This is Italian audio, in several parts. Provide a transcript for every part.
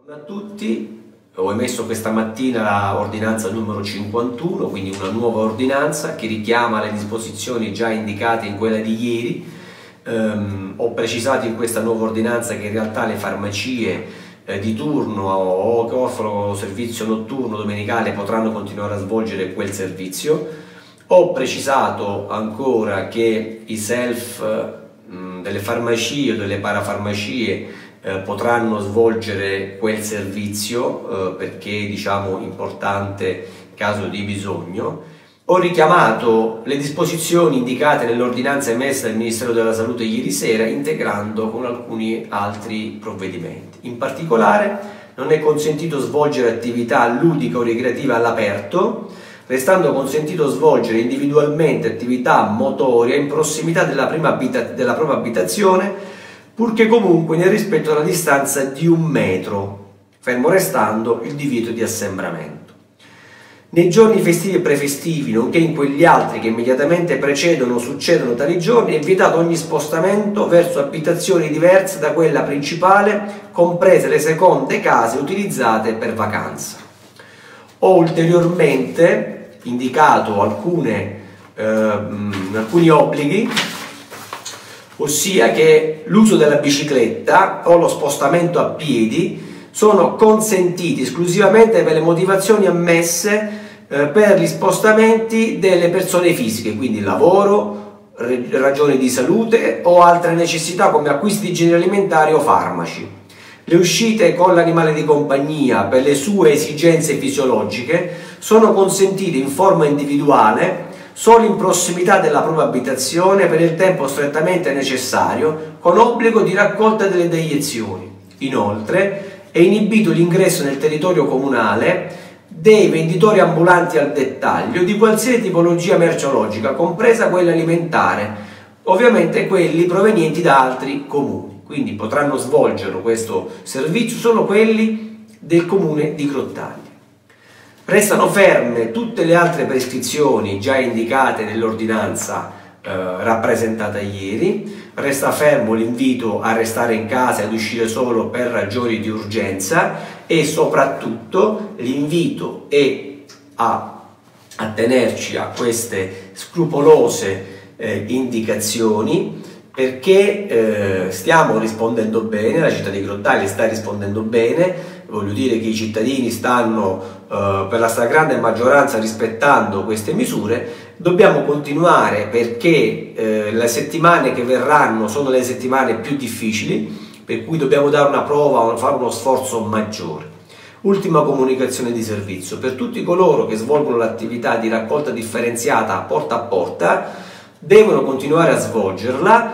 Buongiorno a tutti, ho emesso questa mattina l'ordinanza numero 51, quindi una nuova ordinanza che richiama le disposizioni già indicate in quella di ieri. Ho precisato in questa nuova ordinanza che in realtà le farmacie di turno o che offrono servizio notturno domenicale potranno continuare a svolgere quel servizio. Ho precisato ancora che i self delle farmacie o delle parafarmacie potranno svolgere quel servizio perché diciamo importante in caso di bisogno. Ho richiamato le disposizioni indicate nell'ordinanza emessa dal Ministero della Salute ieri sera, integrando con alcuni altri provvedimenti. In particolare non è consentito svolgere attività ludica o ricreativa all'aperto, restando consentito svolgere individualmente attività motoria in prossimità della propria abitazione, purché comunque nel rispetto della distanza di 1 metro, fermo restando il divieto di assembramento. Nei giorni festivi e prefestivi, nonché in quegli altri che immediatamente precedono o succedono tali giorni, è vietato ogni spostamento verso abitazioni diverse da quella principale, comprese le seconde case utilizzate per vacanza. Ho ulteriormente indicato alcuni obblighi, ossia che l'uso della bicicletta o lo spostamento a piedi sono consentiti esclusivamente per le motivazioni ammesse per gli spostamenti delle persone fisiche, quindi lavoro, ragioni di salute o altre necessità come acquisti di generi alimentari o farmaci. Le uscite con l'animale di compagnia per le sue esigenze fisiologiche sono consentite in forma individuale solo in prossimità della propria abitazione per il tempo strettamente necessario, con obbligo di raccolta delle deiezioni. Inoltre è inibito l'ingresso nel territorio comunale dei venditori ambulanti al dettaglio di qualsiasi tipologia merceologica, compresa quella alimentare, ovviamente quelli provenienti da altri comuni. Quindi potranno svolgere questo servizio solo quelli del comune di Grottaglie. Restano ferme tutte le altre prescrizioni già indicate nell'ordinanza rappresentata ieri. Resta fermo l'invito a restare in casa e ad uscire solo per ragioni di urgenza e soprattutto l'invito è a attenerci a queste scrupolose indicazioni, perché stiamo rispondendo bene, la città di Grottaglie sta rispondendo bene. Voglio dire che i cittadini stanno per la stragrande maggioranza rispettando queste misure. Dobbiamo continuare perché le settimane che verranno sono le settimane più difficili, per cui dobbiamo dare una prova, fare uno sforzo maggiore. Ultima comunicazione di servizio: per tutti coloro che svolgono l'attività di raccolta differenziata porta a porta, devono continuare a svolgerla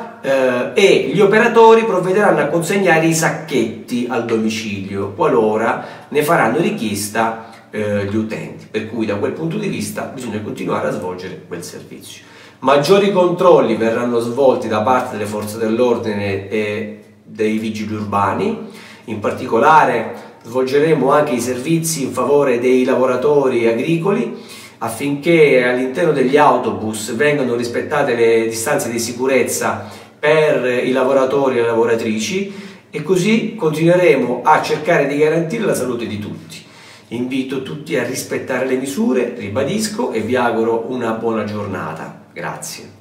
e gli operatori provvederanno a consegnare i sacchetti al domicilio qualora ne faranno richiesta gli utenti, per cui da quel punto di vista bisogna continuare a svolgere quel servizio. Maggiori controlli verranno svolti da parte delle forze dell'ordine e dei vigili urbani. In particolare svolgeremo anche i servizi in favore dei lavoratori agricoli, affinché all'interno degli autobus vengano rispettate le distanze di sicurezza per i lavoratori e le lavoratrici, e così continueremo a cercare di garantire la salute di tutti. Invito tutti a rispettare le misure, ribadisco, e vi auguro una buona giornata. Grazie.